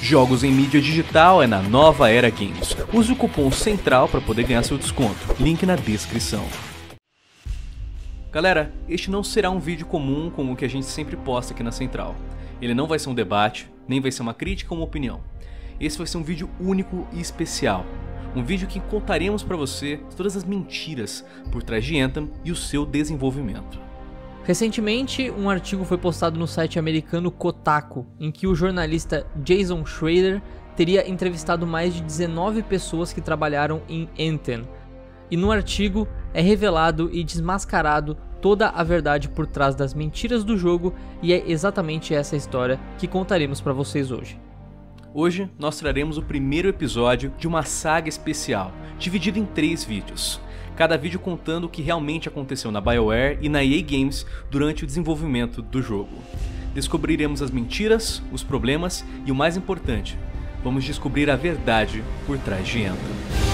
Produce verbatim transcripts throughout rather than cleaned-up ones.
Jogos em mídia digital é na Nova Era Games. Use o cupom CENTRAL para poder ganhar seu desconto. Link na descrição. Galera, este não será um vídeo comum como o que a gente sempre posta aqui na Central. Ele não vai ser um debate, nem vai ser uma crítica ou uma opinião. Esse vai ser um vídeo único e especial. Um vídeo que contaremos para você todas as mentiras por trás de Anthem e o seu desenvolvimento. Recentemente, um artigo foi postado no site americano Kotaku, em que o jornalista Jason Schrader teria entrevistado mais de dezenove pessoas que trabalharam em Anthem. E no artigo é revelado e desmascarado toda a verdade por trás das mentiras do jogo, e é exatamente essa história que contaremos para vocês hoje. Hoje nós traremos o primeiro episódio de uma saga especial, dividido em três vídeos. Cada vídeo contando o que realmente aconteceu na BioWare e na E A Games durante o desenvolvimento do jogo. Descobriremos as mentiras, os problemas e o mais importante, vamos descobrir a verdade por trás de Anthem.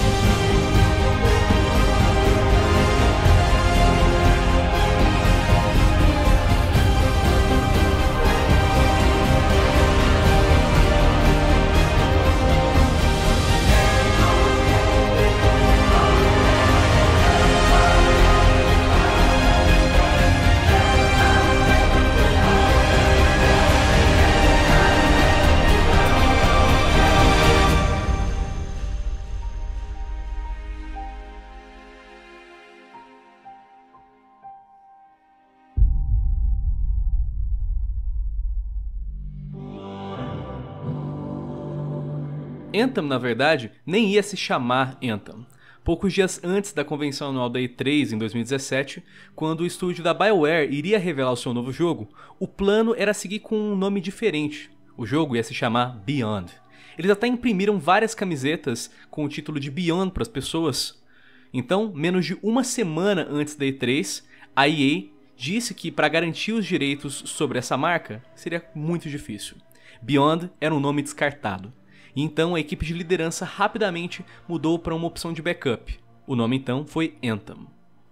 Anthem, na verdade, nem ia se chamar Anthem. Poucos dias antes da convenção anual da E três, em dois mil e dezessete, quando o estúdio da BioWare iria revelar o seu novo jogo, o plano era seguir com um nome diferente. O jogo ia se chamar Beyond. Eles até imprimiram várias camisetas com o título de Beyond para as pessoas. Então, menos de uma semana antes da E três, a E A disse que para garantir os direitos sobre essa marca seria muito difícil. Beyond era um nome descartado. E então a equipe de liderança rapidamente mudou para uma opção de backup. O nome então foi Anthem.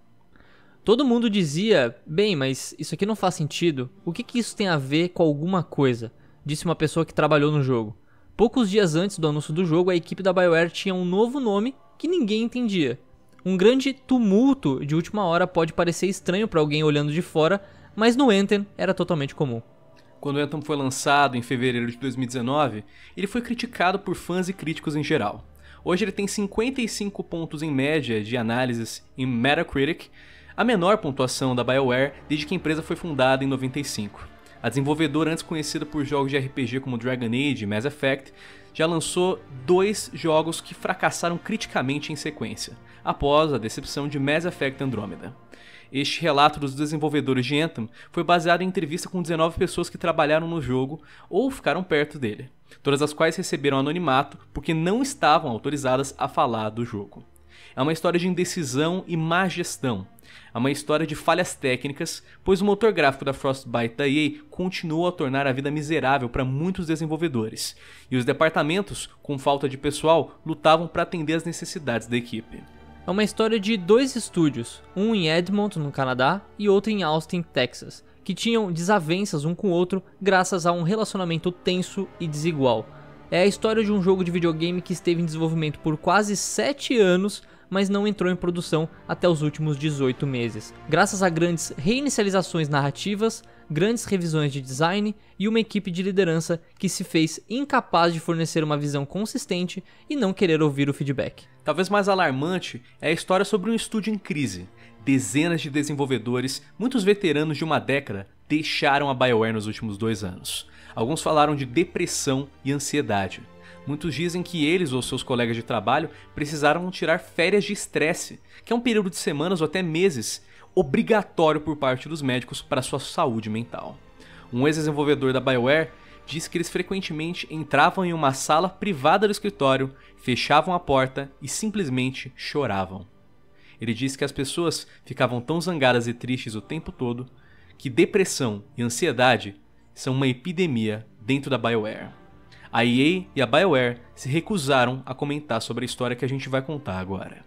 Todo mundo dizia, bem, mas isso aqui não faz sentido. O que que isso tem a ver com alguma coisa? Disse uma pessoa que trabalhou no jogo. Poucos dias antes do anúncio do jogo, a equipe da BioWare tinha um novo nome que ninguém entendia. Um grande tumulto de última hora pode parecer estranho para alguém olhando de fora, mas no Anthem era totalmente comum. Quando o Anthem foi lançado em fevereiro de dois mil e dezenove, ele foi criticado por fãs e críticos em geral. Hoje ele tem cinquenta e cinco pontos em média de análises em Metacritic, a menor pontuação da BioWare desde que a empresa foi fundada em noventa e cinco. A desenvolvedora, antes conhecida por jogos de R P G como Dragon Age e Mass Effect, já lançou dois jogos que fracassaram criticamente em sequência, após a decepção de Mass Effect Andromeda. Este relato dos desenvolvedores de Anthem foi baseado em entrevista com dezenove pessoas que trabalharam no jogo ou ficaram perto dele, todas as quais receberam anonimato porque não estavam autorizadas a falar do jogo. É uma história de indecisão e má gestão. É uma história de falhas técnicas, pois o motor gráfico da Frostbite da E A continuou a tornar a vida miserável para muitos desenvolvedores, e os departamentos, com falta de pessoal, lutavam para atender às necessidades da equipe. É uma história de dois estúdios, um em Edmonton, no Canadá, e outro em Austin, Texas, que tinham desavenças um com o outro graças a um relacionamento tenso e desigual. É a história de um jogo de videogame que esteve em desenvolvimento por quase sete anos, mas não entrou em produção até os últimos dezoito meses, graças a grandes reinicializações narrativas, grandes revisões de design e uma equipe de liderança que se fez incapaz de fornecer uma visão consistente e não querer ouvir o feedback. Talvez mais alarmante é a história sobre um estúdio em crise. Dezenas de desenvolvedores, muitos veteranos de uma década, deixaram a BioWare nos últimos dois anos. Alguns falaram de depressão e ansiedade. Muitos dizem que eles ou seus colegas de trabalho precisaram tirar férias de estresse, que é um período de semanas ou até meses obrigatório por parte dos médicos para sua saúde mental. Um ex-desenvolvedor da BioWare disse que eles frequentemente entravam em uma sala privada do escritório, fechavam a porta e simplesmente choravam. Ele disse que as pessoas ficavam tão zangadas e tristes o tempo todo que depressão e ansiedade são uma epidemia dentro da BioWare. A E A e a BioWare se recusaram a comentar sobre a história que a gente vai contar agora.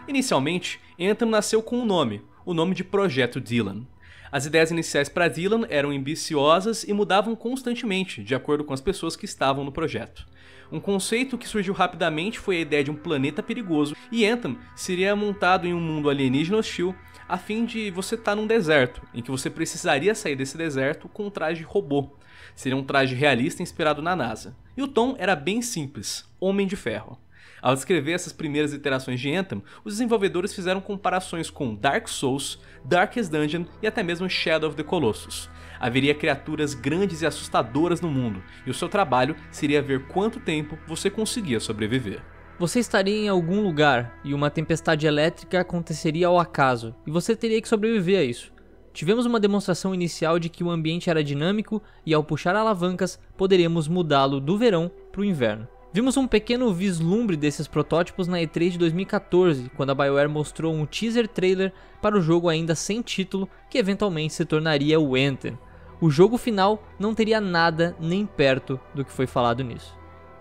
Inicialmente, Anthem nasceu com um nome, o nome de Projeto Dylan. As ideias iniciais para Dylan eram ambiciosas e mudavam constantemente, de acordo com as pessoas que estavam no projeto. Um conceito que surgiu rapidamente foi a ideia de um planeta perigoso, e Anthem seria montado em um mundo alienígena hostil, a fim de você estar num deserto, em que você precisaria sair desse deserto com um traje robô. Seria um traje realista inspirado na NASA. E o tom era bem simples, Homem de Ferro. Ao descrever essas primeiras iterações de Anthem, os desenvolvedores fizeram comparações com Dark Souls, Darkest Dungeon e até mesmo Shadow of the Colossus. Haveria criaturas grandes e assustadoras no mundo, e o seu trabalho seria ver quanto tempo você conseguia sobreviver. Você estaria em algum lugar e uma tempestade elétrica aconteceria ao acaso, e você teria que sobreviver a isso. Tivemos uma demonstração inicial de que o ambiente era dinâmico e ao puxar alavancas poderíamos mudá-lo do verão para o inverno. Vimos um pequeno vislumbre desses protótipos na E três de dois mil e quatorze, quando a BioWare mostrou um teaser trailer para o jogo ainda sem título, que eventualmente se tornaria o Anthem. O jogo final não teria nada nem perto do que foi falado nisso.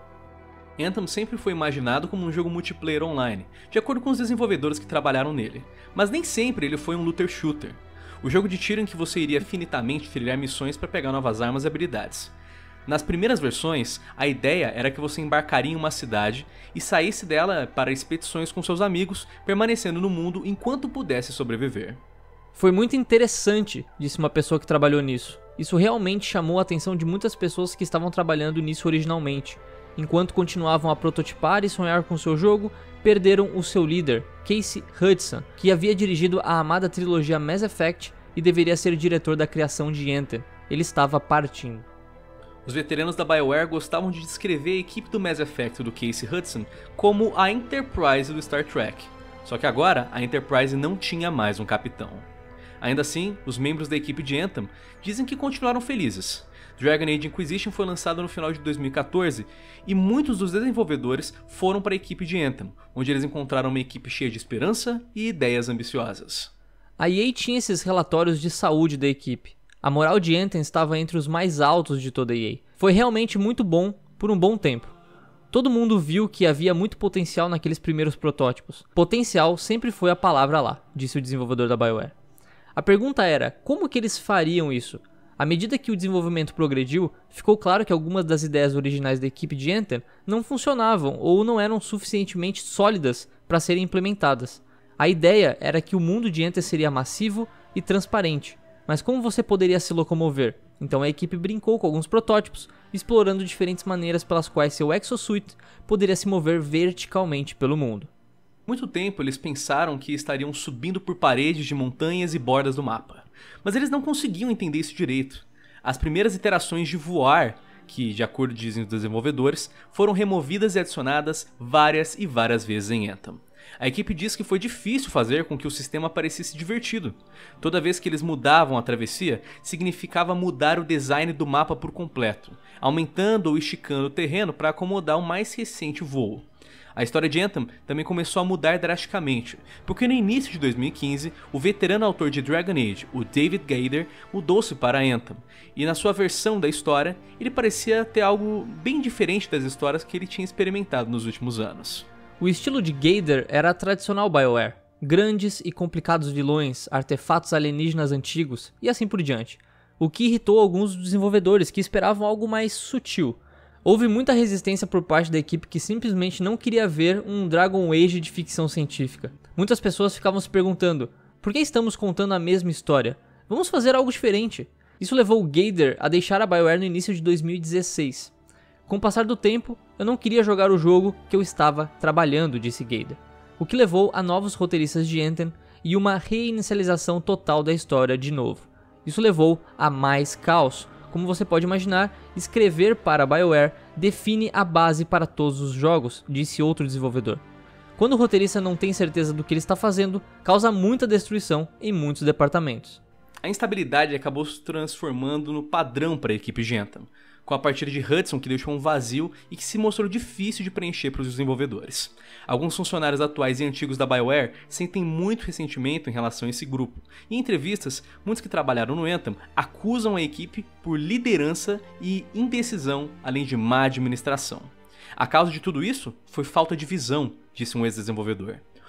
Anthem sempre foi imaginado como um jogo multiplayer online, de acordo com os desenvolvedores que trabalharam nele, mas nem sempre ele foi um looter shooter. O jogo de tiro em que você iria infinitamente trilhar missões para pegar novas armas e habilidades. Nas primeiras versões, a ideia era que você embarcaria em uma cidade e saísse dela para expedições com seus amigos, permanecendo no mundo enquanto pudesse sobreviver. Foi muito interessante, disse uma pessoa que trabalhou nisso. Isso realmente chamou a atenção de muitas pessoas que estavam trabalhando nisso originalmente. Enquanto continuavam a prototipar e sonhar com seu jogo, perderam o seu líder, Casey Hudson, que havia dirigido a amada trilogia Mass Effect e deveria ser diretor da criação de Anthem. Ele estava partindo. Os veteranos da BioWare gostavam de descrever a equipe do Mass Effect do Casey Hudson como a Enterprise do Star Trek. Só que agora, a Enterprise não tinha mais um capitão. Ainda assim, os membros da equipe de Anthem dizem que continuaram felizes. Dragon Age Inquisition foi lançado no final de dois mil e quatorze e muitos dos desenvolvedores foram para a equipe de Anthem, onde eles encontraram uma equipe cheia de esperança e ideias ambiciosas. A E A tinha esses relatórios de saúde da equipe. A moral de Anthem estava entre os mais altos de toda a E A. Foi realmente muito bom por um bom tempo. Todo mundo viu que havia muito potencial naqueles primeiros protótipos. Potencial sempre foi a palavra lá, disse o desenvolvedor da BioWare. A pergunta era, como que eles fariam isso? À medida que o desenvolvimento progrediu, ficou claro que algumas das ideias originais da equipe de Anthem não funcionavam ou não eram suficientemente sólidas para serem implementadas. A ideia era que o mundo de Anthem seria massivo e transparente, mas como você poderia se locomover? Então a equipe brincou com alguns protótipos, explorando diferentes maneiras pelas quais seu exosuit poderia se mover verticalmente pelo mundo. Muito tempo eles pensaram que estariam subindo por paredes de montanhas e bordas do mapa, mas eles não conseguiam entender isso direito. As primeiras iterações de voar, que de acordo dizem os desenvolvedores, foram removidas e adicionadas várias e várias vezes em Anthem. A equipe diz que foi difícil fazer com que o sistema parecesse divertido. Toda vez que eles mudavam a travessia, significava mudar o design do mapa por completo, aumentando ou esticando o terreno para acomodar o mais recente voo. A história de Anthem também começou a mudar drasticamente, porque no início de dois mil e quinze, o veterano autor de Dragon Age, o David Gaider, mudou-se para Anthem, e na sua versão da história, ele parecia ter algo bem diferente das histórias que ele tinha experimentado nos últimos anos. O estilo de Gaider era a tradicional BioWare, grandes e complicados vilões, artefatos alienígenas antigos e assim por diante, o que irritou alguns dos desenvolvedores que esperavam algo mais sutil. Houve muita resistência por parte da equipe que simplesmente não queria ver um Dragon Age de ficção científica. Muitas pessoas ficavam se perguntando, por que estamos contando a mesma história? Vamos fazer algo diferente. Isso levou o Gaider a deixar a BioWare no início de dois mil e dezesseis. Com o passar do tempo, eu não queria jogar o jogo que eu estava trabalhando, disse Gaider, o que levou a novos roteiristas de Anthem e uma reinicialização total da história de novo. Isso levou a mais caos. Como você pode imaginar, escrever para a BioWare define a base para todos os jogos, disse outro desenvolvedor. Quando o roteirista não tem certeza do que ele está fazendo, causa muita destruição em muitos departamentos. A instabilidade acabou se transformando no padrão para a equipe de Anthem, com a partida de Hudson que deixou um vazio e que se mostrou difícil de preencher para os desenvolvedores. Alguns funcionários atuais e antigos da BioWare sentem muito ressentimento em relação a esse grupo, e em entrevistas, muitos que trabalharam no Anthem acusam a equipe por liderança e indecisão, além de má administração. A causa de tudo isso foi falta de visão, disse um ex-desenvolvedor.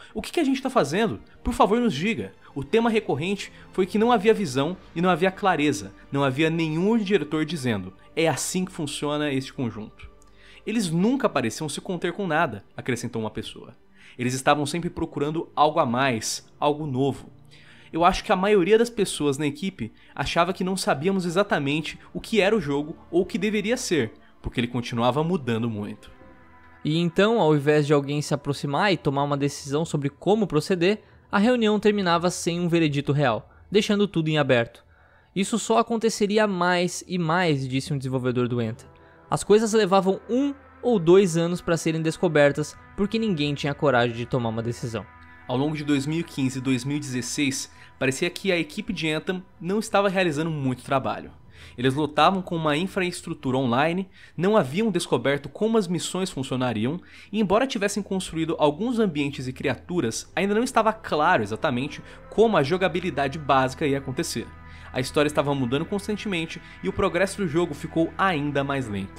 O que, que a gente está fazendo? Por favor, nos diga. O tema recorrente foi que não havia visão e não havia clareza, não havia nenhum diretor dizendo: é assim que funciona este conjunto. Eles nunca pareciam se conter com nada, acrescentou uma pessoa. Eles estavam sempre procurando algo a mais, algo novo. Eu acho que a maioria das pessoas na equipe achava que não sabíamos exatamente o que era o jogo ou o que deveria ser, porque ele continuava mudando muito. E então, ao invés de alguém se aproximar e tomar uma decisão sobre como proceder, a reunião terminava sem um veredito real, deixando tudo em aberto. Isso só aconteceria mais e mais, disse um desenvolvedor do Anthem. As coisas levavam um ou dois anos para serem descobertas porque ninguém tinha coragem de tomar uma decisão. Ao longo de dois mil e quinze e dois mil e dezesseis, parecia que a equipe de Anthem não estava realizando muito trabalho. Eles lutavam com uma infraestrutura online, não haviam descoberto como as missões funcionariam, e embora tivessem construído alguns ambientes e criaturas, ainda não estava claro exatamente como a jogabilidade básica ia acontecer. A história estava mudando constantemente e o progresso do jogo ficou ainda mais lento.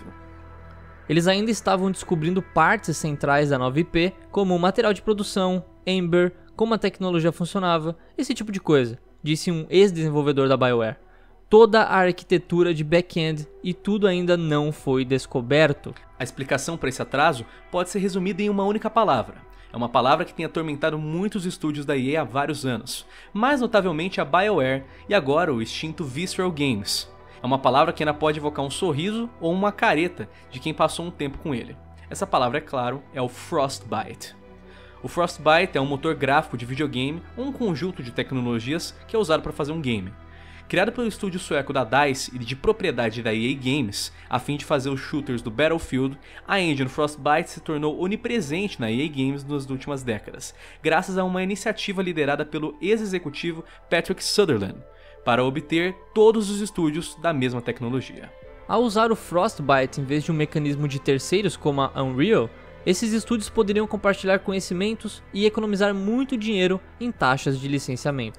Eles ainda estavam descobrindo partes centrais da nova I P, como o material de produção, Ember, como a tecnologia funcionava, esse tipo de coisa, disse um ex-desenvolvedor da BioWare. Toda a arquitetura de back-end e tudo ainda não foi descoberto. A explicação para esse atraso pode ser resumida em uma única palavra. É uma palavra que tem atormentado muitos estúdios da E A há vários anos, mais notavelmente a BioWare e agora o extinto Visceral Games. É uma palavra que ainda pode evocar um sorriso ou uma careta de quem passou um tempo com ele. Essa palavra, é claro, é o Frostbite. O Frostbite é um motor gráfico de videogame ou um conjunto de tecnologias que é usado para fazer um game. Criado pelo estúdio sueco da DICE e de propriedade da E A Games, a fim de fazer os shooters do Battlefield, a engine Frostbite se tornou onipresente na E A Games nas últimas décadas, graças a uma iniciativa liderada pelo ex-executivo Patrick Sutherland, para obter todos os estúdios da mesma tecnologia. Ao usar o Frostbite em vez de um mecanismo de terceiros como a Unreal, esses estúdios poderiam compartilhar conhecimentos e economizar muito dinheiro em taxas de licenciamento.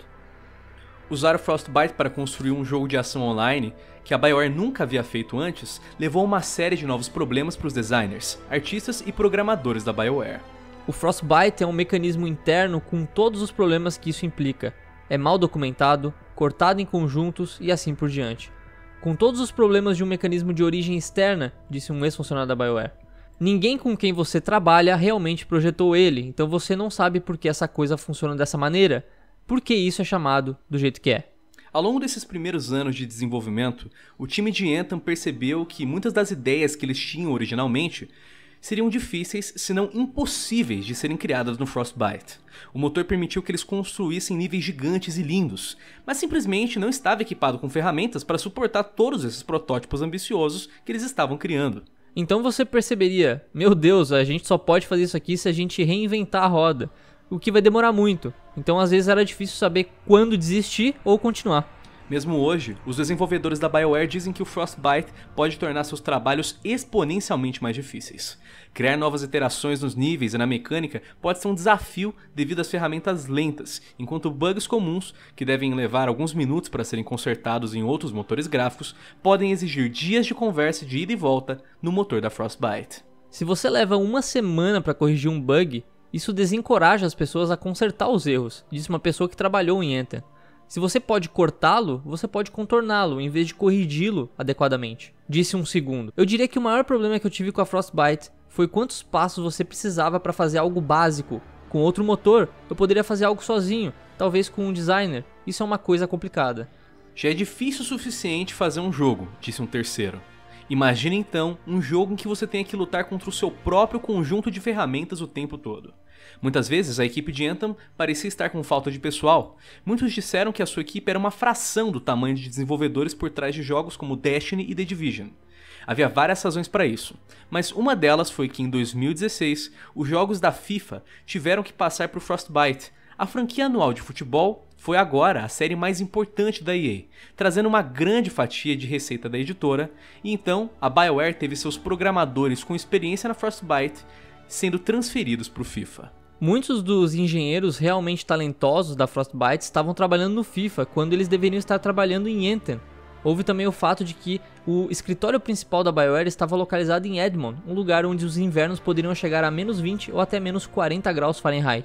Usar o Frostbite para construir um jogo de ação online, que a BioWare nunca havia feito antes, levou a uma série de novos problemas para os designers, artistas e programadores da BioWare. O Frostbite é um mecanismo interno com todos os problemas que isso implica. É mal documentado, cortado em conjuntos e assim por diante. Com todos os problemas de um mecanismo de origem externa, disse um ex-funcionário da BioWare. Ninguém com quem você trabalha realmente projetou ele, então você não sabe por que essa coisa funciona dessa maneira. Por que isso é chamado do jeito que é? Ao longo desses primeiros anos de desenvolvimento, o time de Anthem percebeu que muitas das ideias que eles tinham originalmente seriam difíceis, se não impossíveis, de serem criadas no Frostbite. O motor permitiu que eles construíssem níveis gigantes e lindos, mas simplesmente não estava equipado com ferramentas para suportar todos esses protótipos ambiciosos que eles estavam criando. Então você perceberia, meu Deus, a gente só pode fazer isso aqui se a gente reinventar a roda, o que vai demorar muito. Então às vezes era difícil saber quando desistir ou continuar. Mesmo hoje, os desenvolvedores da BioWare dizem que o Frostbite pode tornar seus trabalhos exponencialmente mais difíceis. Criar novas iterações nos níveis e na mecânica pode ser um desafio devido às ferramentas lentas, enquanto bugs comuns, que devem levar alguns minutos para serem consertados em outros motores gráficos, podem exigir dias de conversa de ida e volta no motor da Frostbite. Se você leva uma semana para corrigir um bug, isso desencoraja as pessoas a consertar os erros, disse uma pessoa que trabalhou em Anthem. Se você pode cortá-lo, você pode contorná-lo, em vez de corrigi-lo adequadamente, disse um segundo. Eu diria que o maior problema que eu tive com a Frostbite foi quantos passos você precisava para fazer algo básico. Com outro motor, eu poderia fazer algo sozinho, talvez com um designer. Isso é uma coisa complicada. Já é difícil o suficiente fazer um jogo, disse um terceiro. Imagine então um jogo em que você tenha que lutar contra o seu próprio conjunto de ferramentas o tempo todo. Muitas vezes a equipe de Anthem parecia estar com falta de pessoal. Muitos disseram que a sua equipe era uma fração do tamanho de desenvolvedores por trás de jogos como Destiny e The Division. Havia várias razões para isso, mas uma delas foi que em dois mil e dezesseis os jogos da FIFA tiveram que passar por Frostbite. A franquia anual de futebol foi agora a série mais importante da E A, trazendo uma grande fatia de receita da editora, e então a BioWare teve seus programadores com experiência na Frostbite sendo transferidos para o FIFA. Muitos dos engenheiros realmente talentosos da Frostbite estavam trabalhando no FIFA, quando eles deveriam estar trabalhando em Anthem. Houve também o fato de que o escritório principal da BioWare estava localizado em Edmond, um lugar onde os invernos poderiam chegar a menos vinte ou até menos quarenta graus Fahrenheit.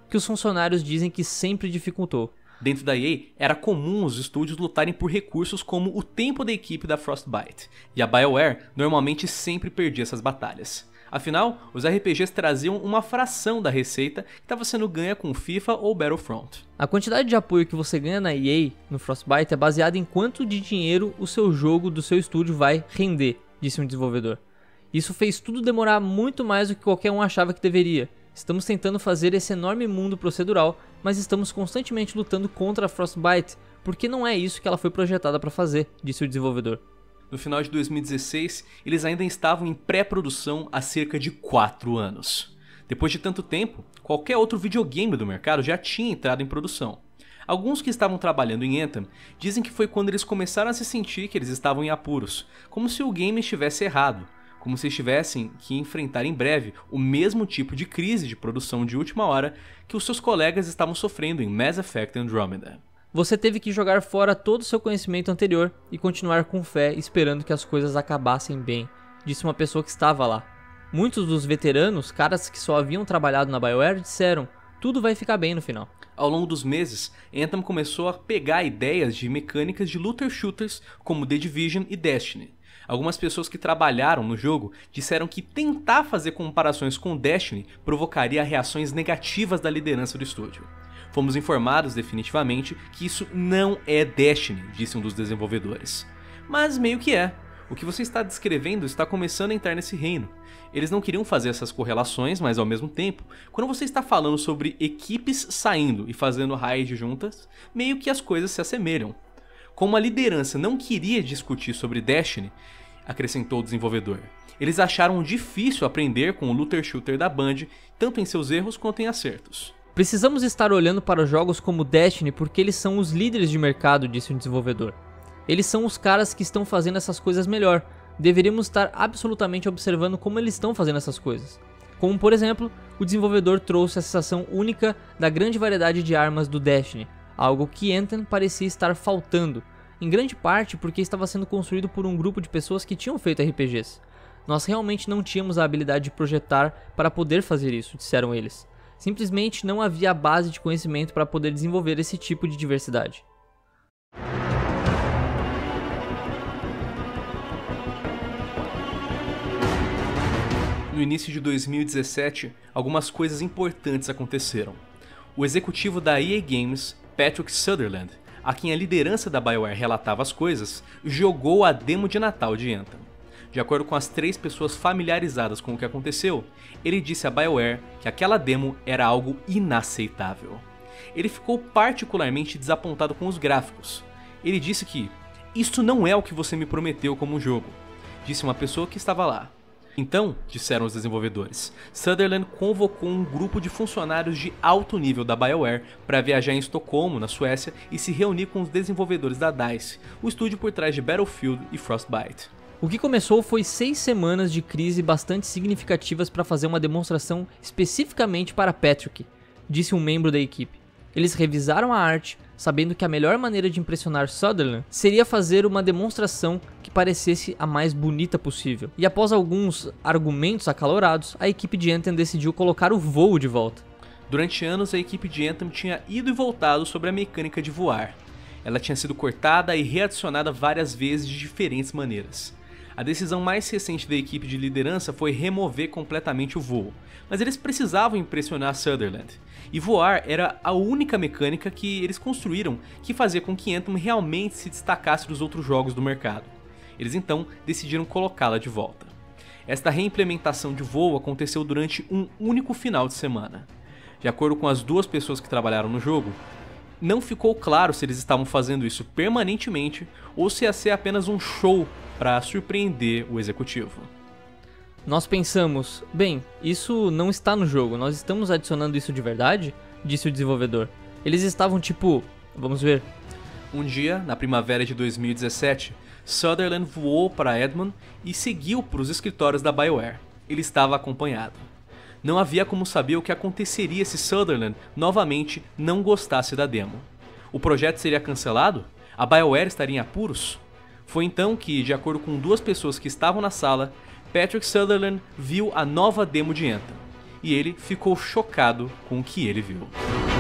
que os funcionários dizem que sempre dificultou. Dentro da E A, era comum os estúdios lutarem por recursos como o tempo da equipe da Frostbite, e a BioWare normalmente sempre perdia essas batalhas. Afinal, os R P Gs traziam uma fração da receita que estava sendo ganha com FIFA ou Battlefront. A quantidade de apoio que você ganha na E A, no Frostbite, é baseada em quanto de dinheiro o seu jogo do seu estúdio vai render, disse um desenvolvedor. Isso fez tudo demorar muito mais do que qualquer um achava que deveria. Estamos tentando fazer esse enorme mundo procedural, mas estamos constantemente lutando contra a Frostbite, porque não é isso que ela foi projetada para fazer, disse o desenvolvedor. No final de dois mil e dezesseis, eles ainda estavam em pré-produção há cerca de quatro anos. Depois de tanto tempo, qualquer outro videogame do mercado já tinha entrado em produção. Alguns que estavam trabalhando em Anthem dizem que foi quando eles começaram a se sentir que eles estavam em apuros, como se o game estivesse errado, como se tivessem que enfrentar em breve o mesmo tipo de crise de produção de última hora que os seus colegas estavam sofrendo em Mass Effect Andromeda. Você teve que jogar fora todo o seu conhecimento anterior e continuar com fé esperando que as coisas acabassem bem, disse uma pessoa que estava lá. Muitos dos veteranos, caras que só haviam trabalhado na BioWare, disseram: tudo vai ficar bem no final. Ao longo dos meses, Anthem começou a pegar ideias de mecânicas de looter shooters como The Division e Destiny. Algumas pessoas que trabalharam no jogo disseram que tentar fazer comparações com Destiny provocaria reações negativas da liderança do estúdio. Fomos informados definitivamente que isso não é Destiny, disse um dos desenvolvedores. Mas meio que é. O que você está descrevendo está começando a entrar nesse reino. Eles não queriam fazer essas correlações, mas ao mesmo tempo, quando você está falando sobre equipes saindo e fazendo raid juntas, meio que as coisas se assemelham. Como a liderança não queria discutir sobre Destiny, acrescentou o desenvolvedor, eles acharam difícil aprender com o looter shooter da Band, tanto em seus erros quanto em acertos. Precisamos estar olhando para jogos como Destiny porque eles são os líderes de mercado, disse um desenvolvedor. Eles são os caras que estão fazendo essas coisas melhor. Deveríamos estar absolutamente observando como eles estão fazendo essas coisas. Como, por exemplo, o desenvolvedor trouxe a sensação única da grande variedade de armas do Destiny, algo que Anthem parecia estar faltando, em grande parte porque estava sendo construído por um grupo de pessoas que tinham feito R P Gs. Nós realmente não tínhamos a habilidade de projetar para poder fazer isso, disseram eles. Simplesmente não havia a base de conhecimento para poder desenvolver esse tipo de diversidade. No início de dois mil e dezessete, algumas coisas importantes aconteceram. O executivo da E A Games, Patrick Sutherland, a quem a liderança da BioWare relatava as coisas, jogou a demo de Natal de Anthem. De acordo com as três pessoas familiarizadas com o que aconteceu, ele disse à BioWare que aquela demo era algo inaceitável. Ele ficou particularmente desapontado com os gráficos. Ele disse que "Isto não é o que você me prometeu como jogo", disse uma pessoa que estava lá. Então, disseram os desenvolvedores, Sutherland convocou um grupo de funcionários de alto nível da BioWare para viajar em Estocolmo, na Suécia, e se reunir com os desenvolvedores da DICE, o estúdio por trás de Battlefield e Frostbite. O que começou foi seis semanas de crise bastante significativas para fazer uma demonstração especificamente para Patrick, disse um membro da equipe. Eles revisaram a arte, sabendo que a melhor maneira de impressionar Sutherland seria fazer uma demonstração que parecesse a mais bonita possível. E após alguns argumentos acalorados, a equipe de Anthem decidiu colocar o voo de volta. Durante anos, a equipe de Anthem tinha ido e voltado sobre a mecânica de voar. Ela tinha sido cortada e readicionada várias vezes de diferentes maneiras. A decisão mais recente da equipe de liderança foi remover completamente o voo, mas eles precisavam impressionar Sutherland. E voar era a única mecânica que eles construíram que fazia com que Anthem realmente se destacasse dos outros jogos do mercado. Eles então decidiram colocá-la de volta. Esta reimplementação de voo aconteceu durante um único final de semana. De acordo com as duas pessoas que trabalharam no jogo, não ficou claro se eles estavam fazendo isso permanentemente ou se ia ser apenas um show para surpreender o executivo. Nós pensamos, bem, isso não está no jogo, nós estamos adicionando isso de verdade? Disse o desenvolvedor. Eles estavam tipo, vamos ver. Um dia, na primavera de dois mil e dezessete, Sutherland voou para Edmonton e seguiu para os escritórios da BioWare. Ele estava acompanhado. Não havia como saber o que aconteceria se Sutherland novamente não gostasse da demo. O projeto seria cancelado? A BioWare estaria em apuros? Foi então que, de acordo com duas pessoas que estavam na sala, Patrick Sutherland viu a nova demo de Anthem. e ele ficou chocado com o que ele viu.